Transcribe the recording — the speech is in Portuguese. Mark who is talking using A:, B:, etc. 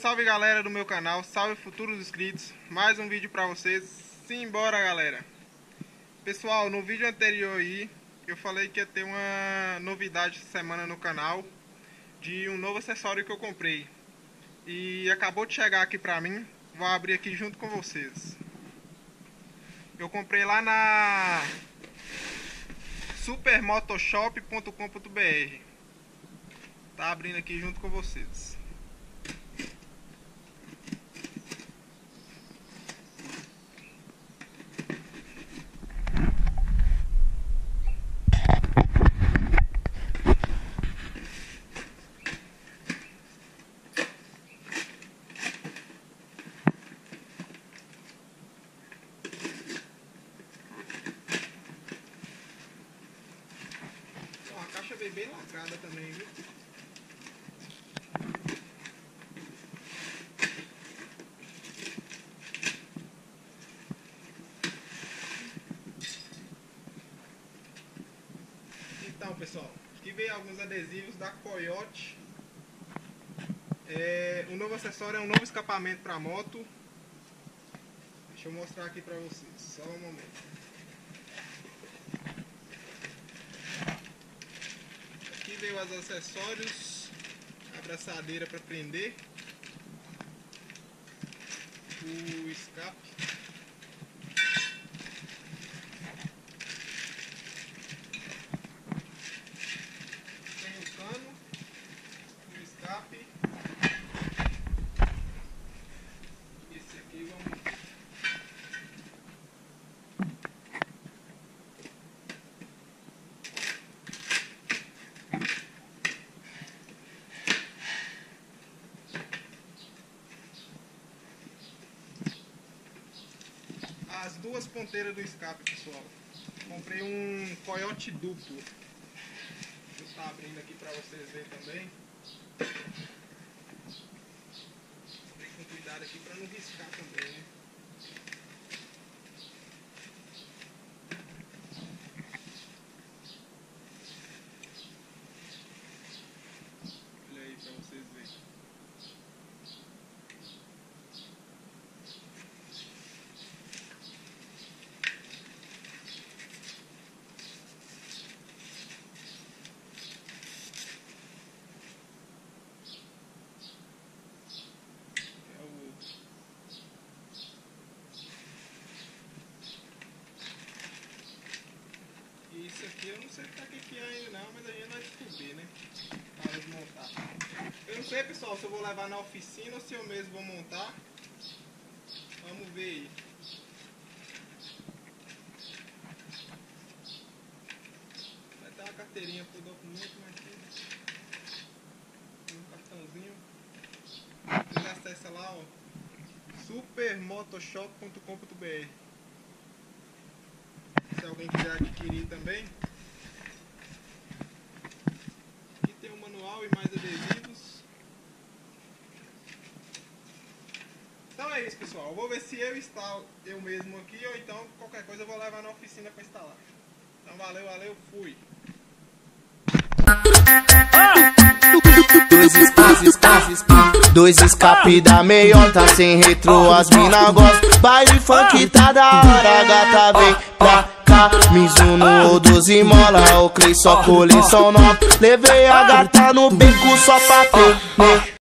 A: salve galera do meu canal, salve futuros inscritos. Mais um vídeo pra vocês. Simbora galera. Pessoal, no vídeo anterior aí eu falei que ia ter uma novidade essa semana no canal de um novo acessório que eu comprei. E acabou de chegar aqui pra mim. Vou abrir aqui junto com vocês. Eu comprei lá na supermotoshop.com.br. Tá abrindo aqui junto com vocês. A caixa veio bem lacrada também, viu? Então pessoal, aqui veio alguns adesivos da Coyote. O novo acessório é um novo escapamento para moto. Deixa eu mostrar aqui para vocês, só um momento. Aqui veio os acessórios, a abraçadeira para prender, o escape. Esse aqui vamos... As duas ponteiras do escape, pessoal. Comprei um Coyote duplo. Vou estar abrindo aqui para vocês verem também. Com cuidado aqui para não riscar também, né? Olha aí para vocês verem. Isso aqui eu não sei o que é ainda não, mas a gente vai descobrir, né? Na hora de montar. Eu não sei, pessoal, se eu vou levar na oficina ou se eu mesmo vou montar. Vamos ver aí. Vai ter uma carteirinha com o documento, mas tem um cartãozinho. Você acessa lá, ó, supermotoshop.com.br. Se alguém quiser adquirir também. Aqui tem um manual e mais adesivos. Então é isso, pessoal. Eu vou ver se eu instalo eu mesmo aqui, ou então qualquer coisa eu vou levar na oficina para instalar. Então valeu, fui.
B: Dois escape da meiota sem retrô, as mina gosta. Baile funk tá da hora, gata vem pra cá. Mizuno ou 12 mola, o Clay só coleção nova. Levei a gata no beco só pra ter